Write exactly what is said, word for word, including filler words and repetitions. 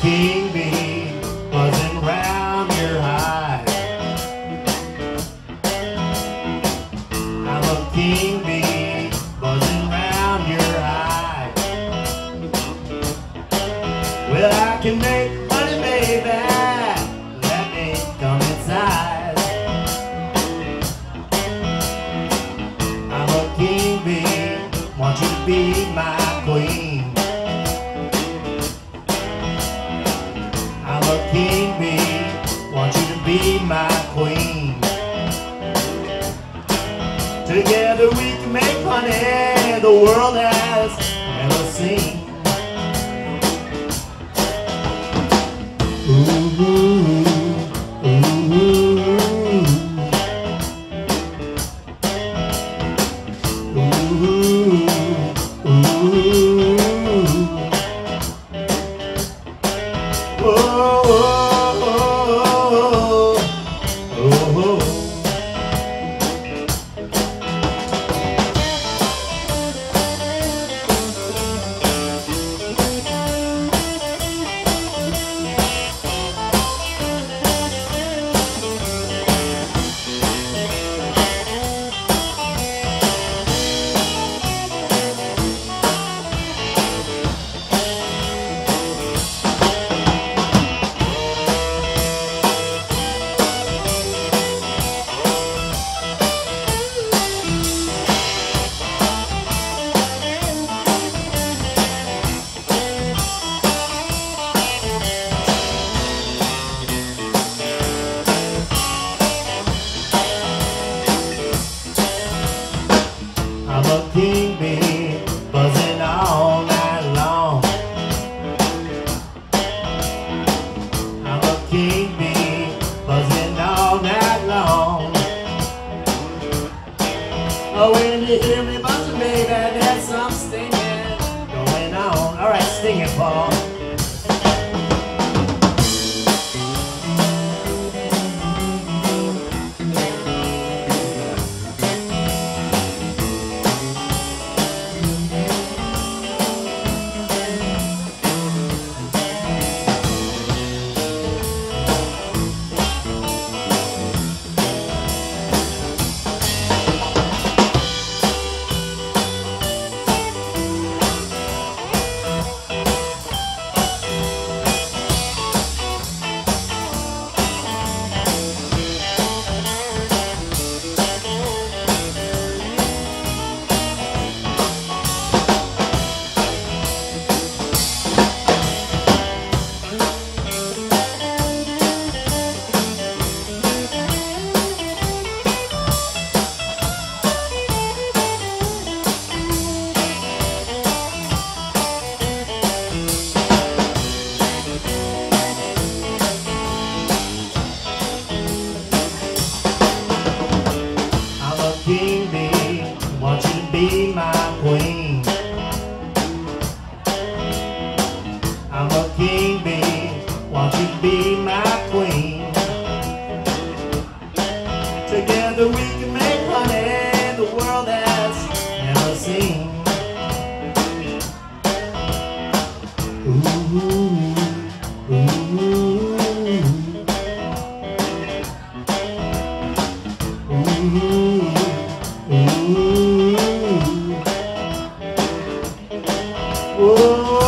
king bee buzzing round your hive. I'm a king bee buzzing round your hive. Well, I can make money, baby. Let me come inside. I'm a king bee, want you to be my queen. I'm a king bee, want you to be my queen. Together we can make money the world has never seen. Ooh, ooh, ooh, ooh, ooh. Oh, oh, oh, oh, oh, oh. I'm a king bee buzzing all night long. I'm a king bee buzzing all night long. Oh, when you hear me buzzing, baby, there's some stinging going on. All right, sting it, Paul. King bee, want you to be my queen. I'm a king bee, want you to be my queen. Together we can make money the world has never seen. Ooh, ooh, ooh. Ooh. Ooh.